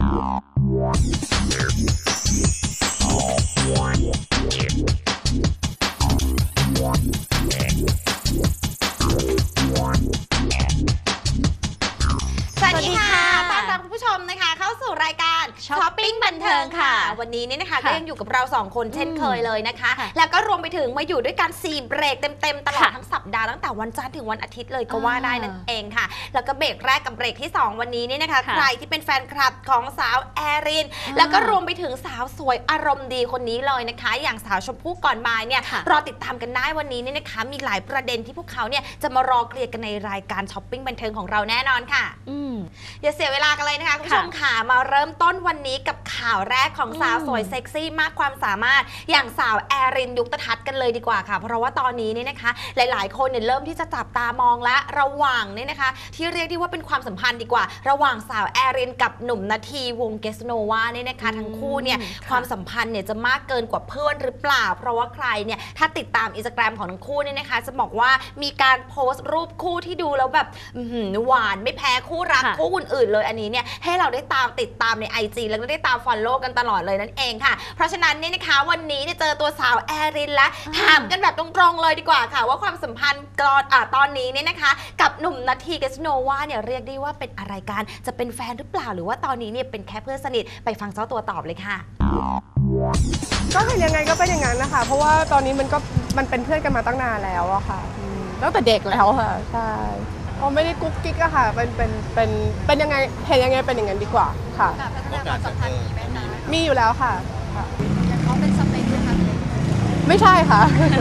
รายการช้อปปิ้งบันเทิงค่ะวันนี้เนี่ยนะคะก็ยังอยู่กับเรา2คนเช่นเคยเลยนะคะแล้วก็รวมไปถึงมาอยู่ด้วยกัน4เบรกเต็มๆตลอดทั้งสัปดาห์ตั้งแต่วันจันทร์ถึงวันอาทิตย์เลยก็ว่าได้นั่นเองค่ะแล้วก็เบรกแรกกับเบรกที่2วันนี้เนี่ยนะคะใครที่เป็นแฟนคลับของสาวแอรินแล้วก็รวมไปถึงสาวสวยอารมณ์ดีคนนี้เลยนะคะอย่างสาวชมพู่ก่อนบ่ายเนี่ยรอติดตามกันได้วันนี้เนี่ยนะคะมีหลายประเด็นที่พวกเขาเนี่ยจะมารอเคลียร์กันในรายการช้อปปิ้งบันเทิงของเราแน่นอนค่ะอย่าเสียเวลากันเลยนะคะคุณผู้ชมค่ะมาเริ่มต้นวันนี้กับข่าวแรกของสาวสวยเซ็กซี่มากความสามารถอย่างสาวแอรินยุคตทัศน์กันเลยดีกว่าค่ะเพราะว่าตอนนี้เนี่ยนะคะหลายๆคนเนี่ยเริ่มที่จะจับตามองและระหว่างเนี่ยนะคะที่เรียกได้ว่าเป็นความสัมพันธ์ดีกว่าระหว่างสาวแอรินกับหนุ่มนาทีวงเกสโนวาเนี่ยนะคะทั้งคู่เนี่ยความสัมพันธ์เนี่ยจะมากเกินกว่าเพื่อนหรือเปล่าเพราะว่าใครเนี่ยถ้าติดตามอินสตาแกรมของทั้งคู่เนี่ยนะคะจะบอกว่ามีการโพสต์รูปคู่ที่ดูแล้วแบบหวานไม่แพ้คู่รักคู่อื่นๆเลยอันนี้เนี่ยให้เราได้ติดตามใน IG แล้วก็ได้ตามฟอลโล่กันตลอดเลยนั่นเองค่ะเพราะฉะนั้นเนี่ยนะคะวันนี้เนี่ยเจอตัวสาวแอรินและถามกันแบบตรงๆเลยดีกว่าค่ะว่าความสัมพันธ์ตอนนี้เนี่ยนะคะกับหนุ่มนาทีเกสโนวาเนี่ยเรียกได้ว่าเป็นอะไรกันจะเป็นแฟนหรือเปล่าหรือว่าตอนนี้เนี่ยเป็นแค่เพื่อนสนิทไปฟังเจ้าตัวตอบเลยค่ะก็เห็นยังไงก็เป็นอย่างนั้นนะคะเพราะว่าตอนนี้มันเป็นเพื่อนกันมาตั้งนานแล้วอะค่ะตั้งแต่เด็กแล้วค่ะใช่เขาไม่ได้กุ๊กกิ๊กอะค่ะเป็นยังไงเห็นยังไงเป็นอย่างนั้นดีกว่าค่ะพัฒนาความสัมพันธ์มีไหมคะมีอยู่แล้วค่ะอย่างเขาเป็นสเปคไหมคะไม่ใช่ค่ะ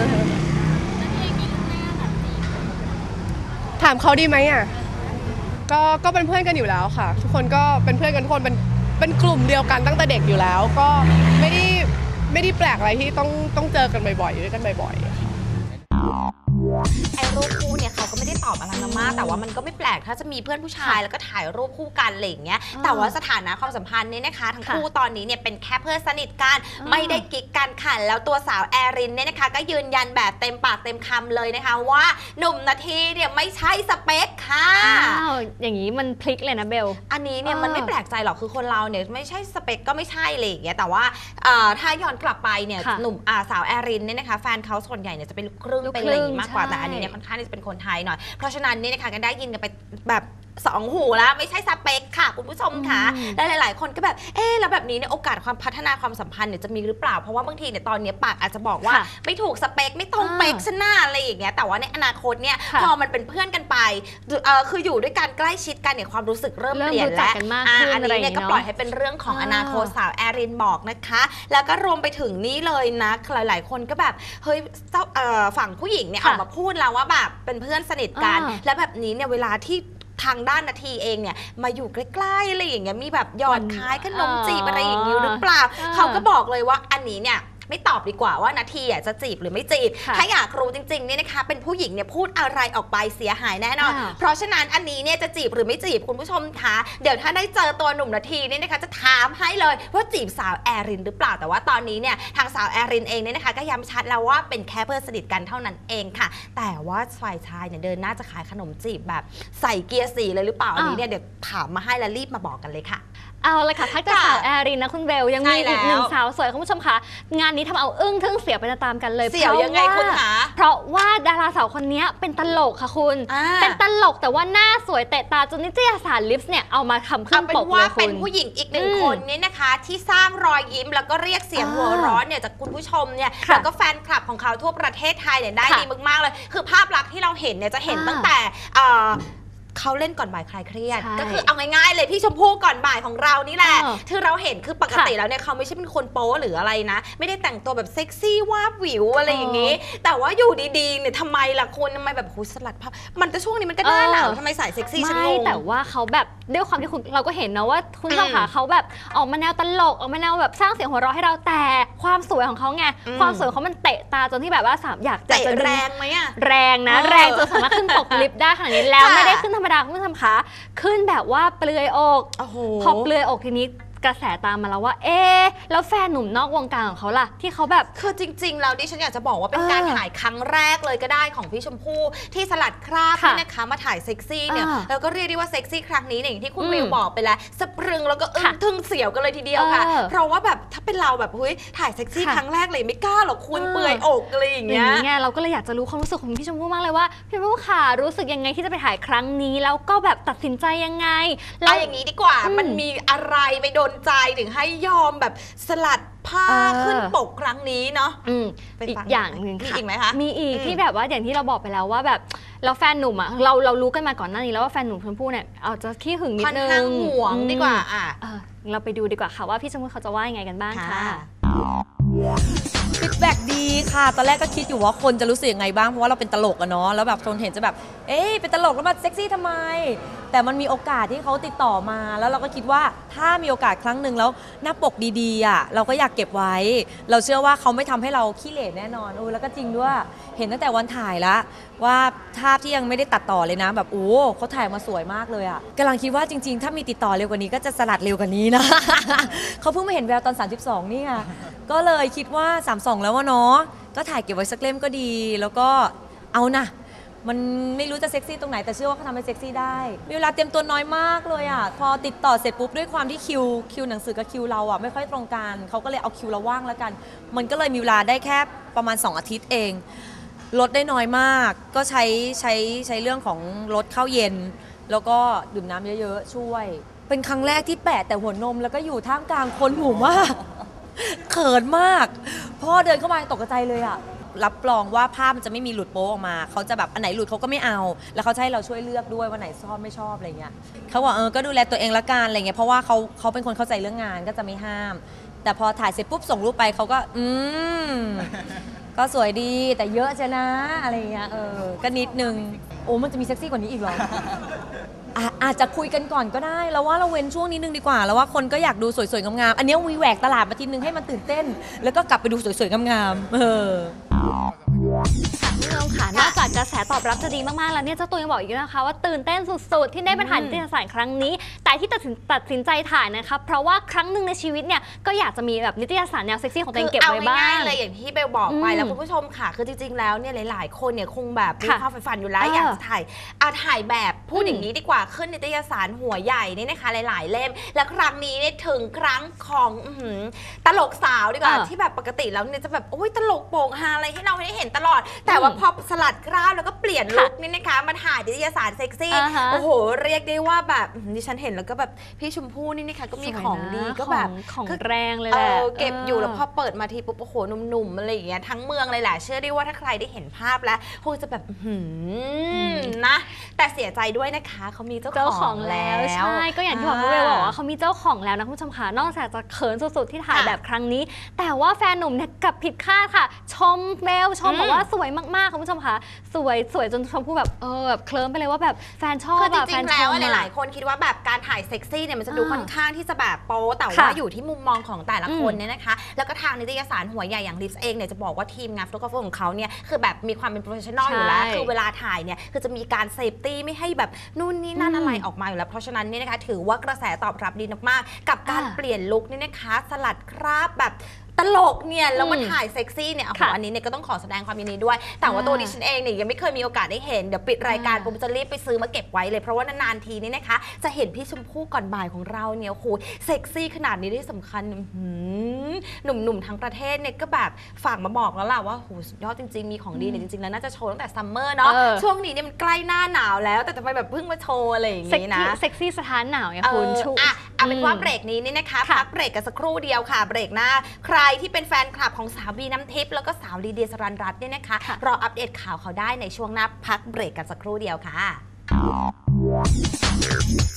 ถามเขาดีไหมอะก็เป็นเพื่อนกันอยู่แล้วค่ะทุกคนก็เป็นเพื่อนกันทุกคนเป็นกลุ่มเดียวกันตั้งแต่เด็กอยู่แล้วก็ไม่ได้แปลกอะไรที่ต้องเจอกันบ่อยๆด้วยกันบ่อยๆไอ้รูปคู่เนี่ยเขาก็ไม่ได้ตอบอะไรมากแต่ว่ามันก็ไม่แปลกถ้าจะมีเพื่อนผู้ชายแล้วก็ถ่ายรูปคู่กันอะไรอย่างเงี้ยแต่ว่าสถานะความสัมพันธ์เนี่ยนะคะทั้งคู่ตอนนี้เนี่ยเป็นแค่เพื่อนสนิทกันไม่ได้กิ๊กกันค่ะแล้วตัวสาวแอรินเนี่ยนะคะก็ยืนยันแบบเต็มปากเต็มคำเลยนะคะว่าหนุ่มนาทีเนี่ยไม่ใช่สเปคค่ะอย่างนี้มันพลิกเลยนะเบลอันนี้เนี่ยมันไม่แปลกใจหรอกคือคนเราเนี่ยไม่ใช่สเปคก็ไม่ใช่อะไรอย่างเงี้ยแต่ว่าถ้าย้อนกลับไปเนี่ยหนุ่มสาวแอรินเนี่ยนะคะแฟนเขาส่วนใหญ่เนี่ยจะเป็นลูกครึ่งเป็นอะไรมากกว่าแต่อันนี้เนี่ยค่อนข้างจะเป็นคนไทยหน่อยเพราะฉะนั้นนี่นะคะก็ได้ยินกันไปแบบ2 หูแล้วไม่ใช่สเปคค่ะคุณผู้ชมค่ะและหลายๆคนก็แบบแล้วแบบนี้เนี่ยโอกาสความพัฒนาความสัมพันธ์เนี่ยจะมีหรือเปล่าเพราะว่าบางทีเนี่ยตอนนี้ปากอาจจะบอกว่าไม่ถูกสเปคไม่ตรงเป๊กชนะอะไรอย่างเงี้ยแต่ว่าในอนาคตเนี่ยพอมันเป็นเพื่อนกันไปคืออยู่ด้วยกันใกล้ชิดกันเนี่ยความรู้สึกเริ่มเปลี่ยนแล้วอันนี้เนี่ยก็ปล่อยให้เป็นเรื่องของอนาคตสาวแอรินบอกนะคะแล้วก็รวมไปถึงนี่เลยนะหลายๆคนก็แบบเฮ้ยฝั่งผู้หญิงเนี่ยออกมาพูดแล้วว่าแบบเป็นเพื่อนสนิทกันและแบบนี้เนี่ยเวลาที่ทางด้านนาทีเองเนี่ยมาอยู่ใกล้ๆอะไรอย่างเงี้ยมีแบบหยอดคล้ายขนมจีบอะไรอย่างนี้หรือเปล่าเขาก็บอกเลยว่าอันนี้เนี่ยไม่ตอบดีกว่าว่านาทีจะจีบหรือไม่จีบถ้าอยากรู้จริงๆเนี่ยนะคะเป็นผู้หญิงเนี่ยพูดอะไรออกไปเสียหายแน่นอนเพราะฉะนั้นอันนี้เนี่ยจะจีบหรือไม่จีบคุณผู้ชมคะเดี๋ยวถ้าได้เจอตัวหนุ่มนาทีเนี่ยนะคะจะถามให้เลยว่าจีบสาวแอรินหรือเปล่าแต่ว่าตอนนี้เนี่ยทางสาวแอรินเองเนี่ยนะคะก็ย้ำชัดแล้วว่าเป็นแค่เพื่อนสนิทกันเท่านั้นเองค่ะแต่ว่าฝ่ายชายเนี่ยเดินหน้าจะขายขนมจีบแบบใส่เกียร์4เลยหรือเปล่าอันนี้เนี่ยเดี๋ยวถามมาให้แล้วรีบมาบอกกันเลยค่ะเอาเลยค่ะพักจากสาวแอรินนะคุณเบลยังมีอีกหนึ่งสาวสวยคุณผู้ชมคะงานนี้ทำเอาอึ้งทึ่งเสียไปตามกันเลยเสียวยังไงคุณคะเพราะว่าดาราสาวคนนี้เป็นตลกค่ะคุณเป็นตลกแต่ว่าหน้าสวยเตะตาจนนิตยสารลิปส์เนี่ยเอามาทำขึ้นปกเลยคุณเป็นผู้หญิงอีกหนึ่งคนนี้นะคะที่สร้างรอยยิ้มแล้วก็เรียกเสียงหัวเราะเนี่ยจากคุณผู้ชมเนี่ยแล้วก็แฟนคลับของเขาทั่วประเทศไทยเนี่ยได้ดีมากๆเลยคือภาพลักษณ์ที่เราเห็นเนี่ยจะเห็นตั้งแต่เขาเล่นก่อนบ่ายคลายเครียดก็คือเอาง่ายๆเลยพี่ชมพู่ก่อนบ่ายของเรานี่แหละที่เราเห็นคือปกติแล้วเนี่ยเขาไม่ใช่เป็นคนโป๊หรืออะไรนะไม่ได้แต่งตัวแบบเซ็กซี่วาบวิวอะไรอย่างนี้แต่ว่าอยู่ดีๆเนี่ยทำไมล่ะคุณทำไมแบบหูสลัดภาพมันจะช่วงนี้มันก็น่าหนาวทำไมใส่เซ็กซี่ฉันงงแต่ว่าเขาแบบด้วยความที่คุณเราก็เห็นนะว่าคุณเจ้าขาเขาแบบออกมาแนวตลกออกมาแนวแบบสร้างเสียงหัวเราะให้เราแต่ความสวยของเขาไงความสวยเขามันเตะตาจนที่แบบว่าอยากจะแรงไหมอะแรงนะแรงจนสามารถขึ้นปกลิฟต์ได้ขนาดนี้แล้วไม่ได้ขึ้นธรรมดาคุณผู้ชมคะขึ้นแบบว่าเปลือยอกพอเปลือยอกทีนี้กระแสตามมาแล้วว่าแล้วแฟนหนุ่มนอกวงการของเขาล่ะที่เขาแบบคือจริงๆแล้วดิฉันอยากจะบอกว่าเป็นการถ่ายครั้งแรกเลยก็ได้ของพี่ชมพู่ที่สลัดคราบเนี่ยนะคะมาถ่ายเซ็กซี่เนี่ยแล้วก็เรียกได้ว่าเซ็กซี่ครั้งนี้เนี่ยอย่างที่คุณวิวบอกไปแล้วสะพรึงแล้วก็อึ้งทึ่งเสียวกันเลยทีเดียวค่ะเพราะว่าแบบถ้าเป็นเราแบบเฮ้ยถ่ายเซ็กซี่ครั้งแรกเลยไม่กล้าหรอกคุณเปื่อยอกอะไรอย่างเงี้ยเราก็เลยอยากจะรู้ความรู้สึกของพี่ชมพู่มากเลยว่าพี่ชมพู่ค่ะรู้สึกยังไงที่จะไปถ่ายครั้งนี้แล้วก็แบบตัดสินใจยังไงแล้วอย่างนี้ดีกว่ามันมีอะไรไปโดนใจถึงให้ยอมแบบสลัดผ้าขึ้นปกครั้งนี้เนาะอีกอย่างหนึ่งมีอีกไหมคะมีอีกที่แบบว่าอย่างที่เราบอกไปแล้วว่าแบบแล้วแฟนหนุ่มอ่ะเรารู้กันมาก่อนหน้านี้แล้วว่าแฟนหนุ่มชมพู่เนี่ยเอาจะขี้หึงนิดนึงค่อนข้างห่วงดีกว่าเราไปดูดีกว่าค่ะว่าพี่ชมพู่เขาจะว่ายังไงกันบ้างค่ะฟีดแบ็กดีค่ะตอนแรกก็คิดอยู่ว่าคนจะรู้สึกยังไงบ้างเพราะว่าเราเป็นตลกอะเนาะแล้วแบบคนเห็นจะแบบเป็นตลกแล้วมาเซ็กซี่ทำไมแต่มันมีโอกาสที่เขาติดต่อมาแล้วเราก็คิดว่าถ้ามีโอกาสครั้งหนึ่งแล้วหน้าปกดีๆอะเราก็อยากเก็บไว้เราเชื่อว่าเขาไม่ทำให้เราขี้เหร่แน่นอนแล้วก็จริงด้วยเห็นตั้งแต่วันถ่ายละว่าภาพที่ยังไม่ได้ตัดต่อเลยนะแบบเขาถ่ายมาสวยมากเลยอะกำลังคิดว่าจริงๆถ้ามีติดต่อเร็วกว่านี้ก็จะสลัดเร็วกว่านี้นะ เขาเพิ่งมาเห็นแววตอน32นี่ค่ะก็เลยคิดว่า32แล้วว่าเนาะก็ถ่ายเก็บไว้สักเล่มก็ดีแล้วก็เอานะมันไม่รู้จะเซ็กซี่ตรงไหนแต่เชื่อว่าเขาทำให้เซ็กซี่ได้มีเวลาเตรียมตัวน้อยมากเลยอ่ะพอติดต่อเสร็จปุ๊บด้วยความที่คิวหนังสือกับคิวเราอ่ะไม่ค่อยตรงกันเขาก็เลยเอาคิวเราว่างแล้วกันมันก็เลยมีเวลาได้แค่ประมาณ2 อาทิตย์เองลดได้น้อยมากก็ใช้เรื่องของลดข้าวเย็นแล้วก็ดื่มน้ำเยอะๆช่วยเป็นครั้งแรกที่แปะแต่หัวนมแล้วก็อยู่ท่ามกลางคนหมู่มากเขินมากพ่อเดินเข้ามาตกใจเลยอะรับรองว่าภาพมันจะไม่มีหลุดโป๊ออกมาเขาจะแบบอันไหนหลุดเขาก็ไม่เอาแล้วเขาให้เราช่วยเลือกด้วยว่าไหนชอบไม่ชอบอะไรเงี้ยเขาบอกก็ดูแลตัวเองละกันอะไรเงี้ยเพราะว่าเขาเป็นคนเข้าใจเรื่องงานก็จะไม่ห้ามแต่พอถ่ายเสร็จปุ๊บส่งรูปไปเขาก็ก็สวยดีแต่เยอะจะนะอะไรเงี้ยก็นิดนึงมันจะมีเซ็กซี่กว่านี้อีกเหรออาจจะคุยกันก่อนก็ได้แล้วว่าเราเว้นช่วงนี้นึงดีกว่าแล้วว่าคนก็อยากดูสวยๆงามๆอันนี้วีแหวกตลาดมาทีนึงให้มันตื่นเต้นแล้วก็กลับไปดูสวยๆงามๆคุณผู้ชมค่ะนอกจากกระแสตอบรับจะดีมากๆแล้วเนี่ยเจ้าตัวยังบอกอีกนะคะว่าตื่นเต้นสุดๆที่ได้ไปถ่ายนิตยสารครั้งนี้แต่ที่ตัดสินใจถ่ายนะคะเพราะว่าครั้งหนึ่งในชีวิตเนี่ยก็อยากจะมีแบบนิตยสารแนวเซ็กซี่ของตัวเองเก็บไว้บ้างเอาง่ายๆเลยอย่างที่เบลบอกไปแล้วคุณผู้ชมค่ะคือจริงๆแล้วเนี่ยหลายๆคนเนี่ยคงแบบมีความใฝ่ฝันอยู่แล้วอยากจะถ่ายแบบพูดอย่างนี้ดีกว่าขึ้นนิตยสารหัวใหญ่นี่นะคะหลายๆเล่มและครั้งนี้เนี่ยถึงครั้งของตลกสาวดีกว่าที่แบบปกติแล้วเนี่ยจะแบบตลกโป่งฮาอะไรให้เราได้เห็นตลอดแต่ว่าพอสลัดคราบแล้วก็เปลี่ยนลุคนี่นะคะมาถ่ายนิตยสารเซ็กซี่โอ้โหเรียกได้ว่าแบบดิฉันเห็นแล้วก็แบบพี่ชมพู่นี่นะคะก็มีของดีก็แบบของแรงเลยแหละเก็บอยู่แล้วพอเปิดมาทีปุ๊บโอ้โหหนุ่มๆอะไรอย่างเงี้ยทั้งเมืองเลยแหละเชื่อได้ว่าถ้าใครได้เห็นภาพแล้วคงจะแบบนะแต่เสียใจด้วยนะคะเขามีเจ้าของแล้วใช่ก็อย่างที่บอกว่าเขามีเจ้าของแล้วนะคุณผู้ชมค่ะนอกจากจะเขินสุดๆที่ถ่ายแบบครั้งนี้แต่ว่าแฟนหนุ่มเนี่ยกลับผิดคาดค่ะชมเบลชมบอกว่าสวยมากๆคุณผู้ชมค่ะสวยจนชมพู่แบบแบบเคลิ้มไปเลยว่าแบบแฟนชอบคือจริงๆแล้วหลายๆคนคิดว่าแบบการถ่ายเซ็กซี่เนี่ยมันจะดูค่อนข้างที่จะแบบโป๊แต่ว่าอยู่ที่มุมมองของแต่ละคนเนี่ยนะคะแล้วก็ทางนิตยสารหัวใหญ่อย่างลิฟเองเนี่ยจะบอกว่าทีมงานโฟโตกราฟของเขาเนี่ยคือแบบมีความเป็นโปรเฟชชั่นอลอยู่แล้วคือเวลาถ่ายเนี่ยคือจะมีการเซฟตี้ไม่ให้แบบนู่นนี่นั่นอะไรออกมาอยู่แล้วเพราะฉะนั้นเนี่ยนะคะถือว่ากระแสตอบรับดีมากๆกับการเปลี่ยนลุคนี่นะคะสลัดคราบแบบตลกเนี่ยแล้วมาถ่ายเซ็กซี่เนี่ยอันนี้เนี่ยก็ต้องขอแสดงความยินดีด้วยแต่ว่าตัวดิฉันเองเนี่ยยังไม่เคยมีโอกาสได้เห็นเดี๋ยวปิดรายการปุ๊บจะรีบไปซื้อมาเก็บไว้เลยเพราะว่านานๆทีนี่นะคะจะเห็นพี่ชมพู่ก่อนบ่ายของเราเนี่ยโอ้โหเซ็กซี่ขนาดนี้ที่สำคัญหนุ่มๆทั้งประเทศเนี่ยก็แบบฝากมาบอกแล้วล่ะว่าโหสุดยอดจริงๆมีของดีเนี่ยจริงๆแล้วน่าจะโชว์ตั้งแต่ซัมเมอร์เนาะช่วงนี้เนี่ยมันใกล้หน้าหนาวแล้วแต่ทำไมแบบเพิ่งมาโชว์อะไรอย่างนี้นะเซ็กซี่สถานหนาวไงคุณชูเอาเป็นว่าเบรกนี้นี่นะคะพักเบรกกันสักครู่เดียวค่ะเบรกหน้าใครที่เป็นแฟนคลับของสาวบีน้ำทิพย์แล้วก็สาวลีเดียสรันรัตน์เนี่ยนะคะรออัปเดตข่าวเขาได้ในช่วงหน้าพักเบรกกันสักครู่เดียวค่ะ